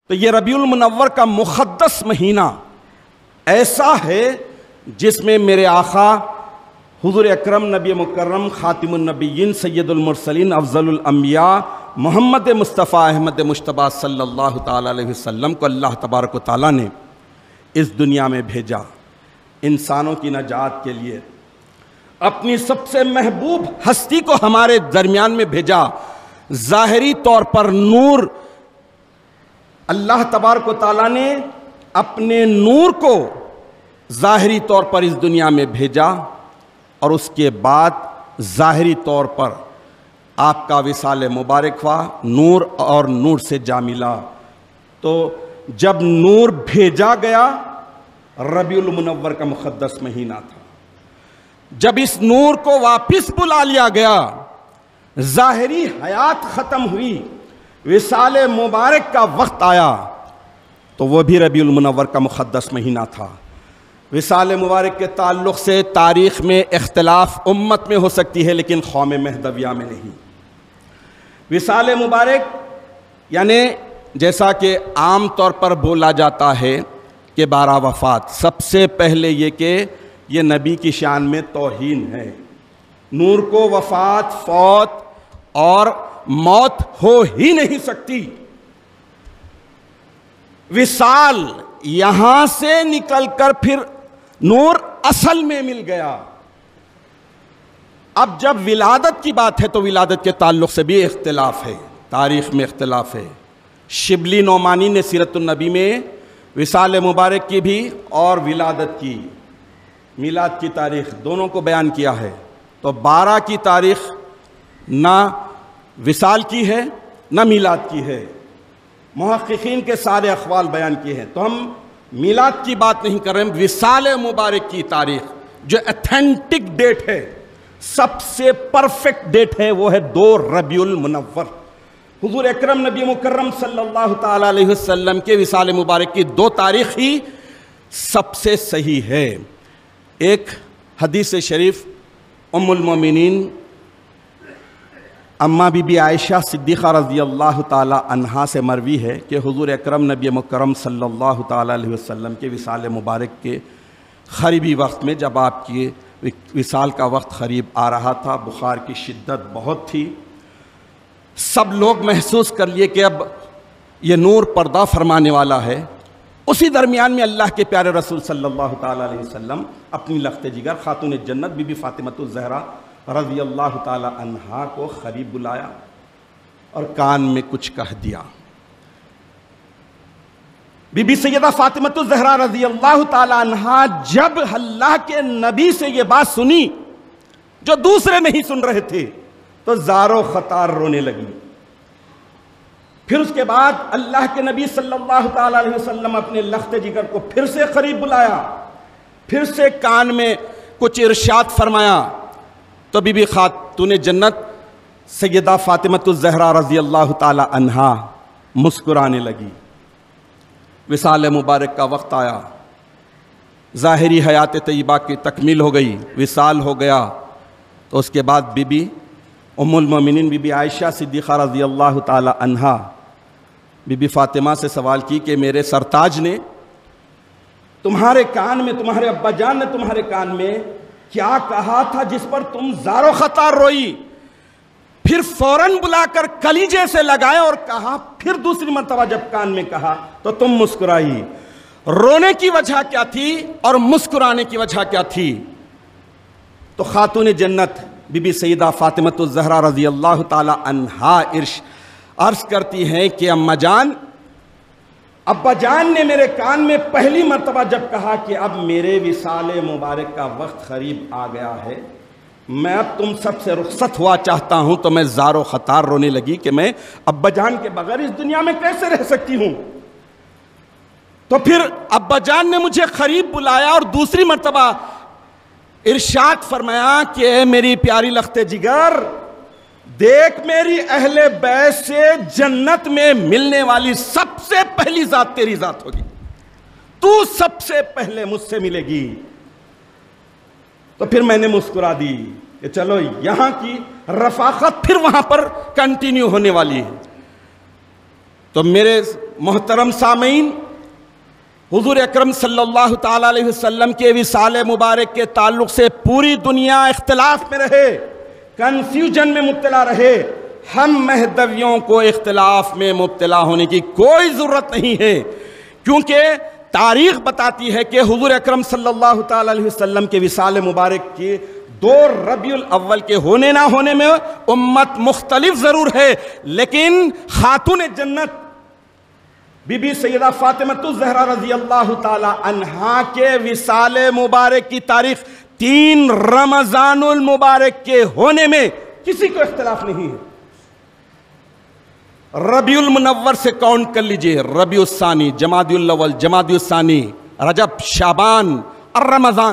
تو یہ ربیع المنور کا مقدس مہینہ ایسا ہے جس میں میرے آقا حضور اکرم نبی مکرم خاتم النبیین سید المرسلین افضل الانبیاء محمد مصطفیٰ احمد مجتبیٰ صلی اللہ تعالیٰ علیہ وسلم کو اللہ تبارک و تعالیٰ نے اس دنیا میں بھیجا انسانوں کی نجات کے لیے، اپنی سب سے محبوب ہستی کو ہمارے درمیان میں بھیجا۔ ظاہری طور پر نور، اللہ تبارک و تعالیٰ نے اپنے نور کو ظاہری طور پر اس دنیا میں بھیجا، اور اس کے بعد ظاہری طور پر آپ کا وصال مبارک ہوا، نور اور نور سے جا ملا۔ تو جب نور بھیجا گیا، ربیع المنور کا مقدس مہینہ تھا۔ جب اس نور کو واپس بلا لیا گیا، ظاہری حیات ختم ہوئی، وصال مبارک کا وقت آیا، تو وہ بھی ربیع المنور کا مقدس مہینہ تھا۔ وصال مبارک کے تعلق سے تاریخ میں اختلاف امت میں ہو سکتی ہے، لیکن قوم مہدویہ میں نہیں۔ وصال مبارک یعنی جیسا کہ عام طور پر بولا جاتا ہے کہ 12 وفات، سب سے پہلے یہ کہ یہ نبی کی شان میں توہین ہے۔ نور کو وفات، فوت اور موت ہو ہی نہیں سکتی۔ وصال یہاں سے نکل کر پھر نور اصل میں مل گیا۔ اب جب ولادت کی بات ہے تو ولادت کے تعلق سے بھی اختلاف ہے، تاریخ میں اختلاف ہے۔ شبلی نعمانی نے سیرت النبی میں وصال مبارک کی بھی اور ولادت کی، میلاد کی تاریخ دونوں کو بیان کیا ہے۔ تو 12 کی تاریخ نہ وصال کی ہے نہ میلاد کی ہے، محققین کے سارے اقوال بیان کیے ہیں۔ تو ہم میلاد کی بات نہیں کر رہے ہیں، وصال مبارک کی تاریخ جو ایتھینٹک ڈیٹ ہے، سب سے پرفیکٹ ڈیٹ ہے، وہ ہے 2 ربیع المنور۔ حضور اکرم نبی مکرم صلی اللہ تعالیٰ علیہ وسلم کے وصال مبارک کی 2 تاریخ ہی سب سے صحیح ہے۔ ایک حدیث شریف ام المومنین اماں بی بی عائشہ صدیقہ رضی اللہ تعالی عنہا سے مروی ہے کہ حضور اکرم نبی مکرم صلی اللہ تعالی علیہ وسلم کے وصال مبارک کے قریبی وقت میں، جب آپ کی وصال کا وقت قریب آ رہا تھا، بخار کی شدت بہت تھی، سب لوگ محسوس کر لیے کہ اب یہ نور پردہ فرمانے والا ہے۔ اسی درمیان میں اللہ کے پیارے رسول صلی اللہ تعالی علیہ وسلم اپنی لخت جگر خاتون جنت بی بی فاطمۃ الزہرا رضی اللہ تعالی عنہا کو قریب بلایا اور کان میں کچھ کہہ دیا۔ بی بی سیدہ فاطمۃ الزہرا رضی اللہ تعالی عنہا جب اللہ کے نبی سے یہ بات سنی جو دوسرے نہیں سن رہے تھے، تو زارو خطار رونے لگی۔ پھر اس کے بعد اللہ کے نبی صلی اللہ تعالی علیہ وسلم اپنے لخت جگر کو پھر سے قریب بلایا، پھر سے کان میں کچھ ارشاد فرمایا، تو بی بی خاتون جنت سیدہ فاطمۃ الزہرا رضی اللہ تعالی عنہا مسکرانے لگی۔ وصال مبارک کا وقت آیا، ظاہری حیات طیبہ کی تکمیل ہو گئی، وصال ہو گیا۔ تو اس کے بعد بی بی ام المومنین بی بی عائشہ صدیقہ رضی اللہ تعالی عنہا بی بی فاطمہ سے سوال کی کہ میرے سرتاج نے تمہارے کان میں، تمہارے ابا جان نے تمہارے کان میں کیا کہا تھا جس پر تم زار و خطار روئی؟ پھر فوراً بلا کر کلیجے سے لگائے اور کہا، پھر دوسری مرتبہ جب کان میں کہا تو تم مسکرائی۔ رونے کی وجہ کیا تھی اور مسکرانے کی وجہ کیا تھی؟ تو خاتون جنت بی بی سیدہ فاطمۃ الزہرا رضی اللہ تعالی عنہا عرض کرتی ہیں کہ اماں جان، ابا جان نے میرے کان میں پہلی مرتبہ جب کہا کہ اب میرے وصال مبارک کا وقت قریب آ گیا ہے، میں اب تم سب سے رخصت ہوا چاہتا ہوں، تو میں زار و خطار رونے لگی کہ میں ابا جان کے بغیر اس دنیا میں کیسے رہ سکتی ہوں۔ تو پھر ابا جان نے مجھے قریب بلایا اور دوسری مرتبہ ارشاد فرمایا کہ اے میری پیاری لخت جگر، دیکھ میری اہل بیت سے جنت میں ملنے والی سب سے پہلی ذات تیری ذات ہوگی، تو سب سے پہلے مجھ سے ملے گی۔ تو پھر میں نے مسکرا دی کہ چلو یہاں کی رفاقت پھر وہاں پر کنٹینیو ہونے والی ہے۔ تو میرے محترم سامعین، حضور اکرم صلی اللہ تعالیٰ علیہ وسلم کے وصال مبارک کے تعلق سے پوری دنیا اختلاف میں رہے، کنفیوژن میں مبتلا رہے، ہم مہدویوں کو اختلاف میں مبتلا ہونے کی کوئی ضرورت نہیں ہے، کیونکہ تاریخ بتاتی ہے کہ حضور اکرم صلی اللہ تعالیٰ علیہ وسلم کے وصال مبارک کے 2 ربیع الاول کے ہونے نہ ہونے میں امت مختلف ضرور ہے، لیکن خاتون جنت بی بی سیدہ فاطمہ الزہرا رضی اللہ تعالی عنہا کے وصال مبارک کی تاریخ 3 رمضان المبارک کے ہونے میں کسی کو اختلاف نہیں ہے۔ ربیع المنور سے کاؤنٹ کر لیجئے، ربیع الثانی، جمادی الاول، جمادی الثانی، رجب، شعبان اور رمضان۔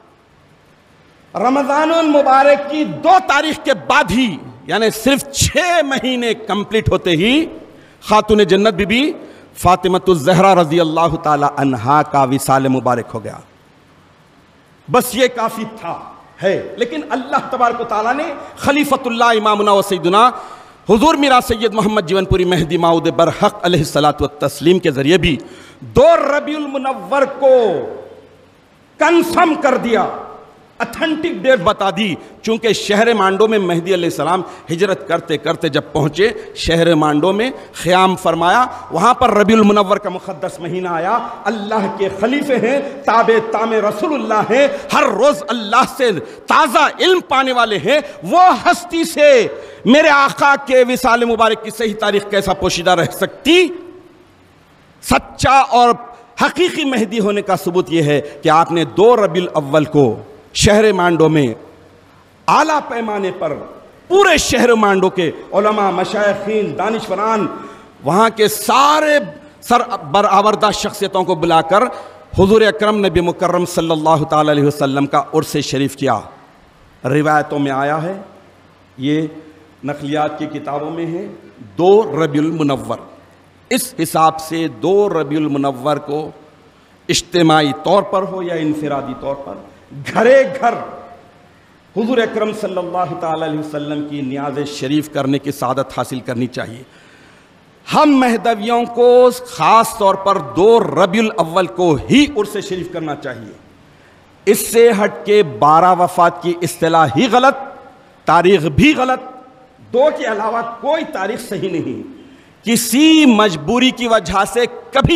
رمضان المبارک کی 2 تاریخ کے بعد ہی، یعنی صرف 6 مہینے کمپلیٹ ہوتے ہی خاتون جنت بی بی فاطمہ الزہرا رضی اللہ تعالی عنہا کا وصال مبارک ہو گیا۔ بس یہ کافی تھا ہے، لیکن اللہ تبارک و تعالیٰ نے خلیفۃ اللہ امامنا و سیدنا حضور میرا سید محمد جیون پوری مہدی ماؤد برحق علیہ الصلوۃ والتسلیم کے ذریعے بھی 2 ربیع المنور کو کنفرم کر دیا، اتھینٹک ڈیٹ بتا دی، چونکہ شہر مانڈو میں مہدی علیہ السلام ہجرت کرتے کرتے جب پہنچے شہر مانڈو میں قیام فرمایا، وہاں پر ربیع المنور کا مقدس مہینہ آیا۔ اللہ کے خلیفے ہیں، تابع تام رسول اللہ ہیں، ہر روز اللہ سے تازہ علم پانے والے ہیں، وہ ہستی سے میرے آقا کے وصال مبارک کی صحیح تاریخ کیسا پوشیدہ رہ سکتی؟ سچا اور حقیقی مہدی ہونے کا ثبوت یہ ہے کہ آپ نے 2 ربیع الاول کو شہر مانڈو میں اعلیٰ پیمانے پر پورے شہر مانڈو کے علماء، مشائخین، دانشوران، وہاں کے سارے سر برآوردہ شخصیتوں کو بلا کر حضور اکرم نبی مکرم صلی اللہ تعالی علیہ وسلم کا عرس شریف کیا۔ روایتوں میں آیا ہے، یہ نقلیات کی کتابوں میں ہے، 2 ربیع المنور۔ اس حساب سے 2 ربیع المنور کو اجتماعی طور پر ہو یا انفرادی طور پر گھرے گھر حضور اکرم صلی اللہ تعالی علیہ وسلم کی نیاز شریف کرنے کی سعادت حاصل کرنی چاہیے۔ ہم مہدویوں کو خاص طور پر 2 ربیع الاول کو ہی عرس شریف کرنا چاہیے۔ اس سے ہٹ کے 12 وفات کی اصطلاح ہی غلط، تاریخ بھی غلط، 2 کے علاوہ کوئی تاریخ صحیح نہیں۔ کسی مجبوری کی وجہ سے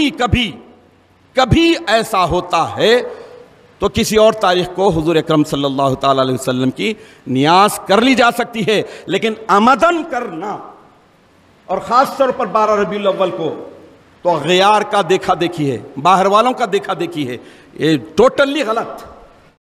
کبھی ایسا ہوتا ہے تو کسی اور تاریخ کو حضور اکرم صلی اللہ تعالی علیہ وسلم کی نیاز کر لی جا سکتی ہے، لیکن عمدن کرنا اور خاص طور پر 12 ربیع الاول کو تو غیار کا دیکھا دیکھی ہے، باہر والوں کا دیکھا دیکھی ہے، یہ ٹوٹلی غلط۔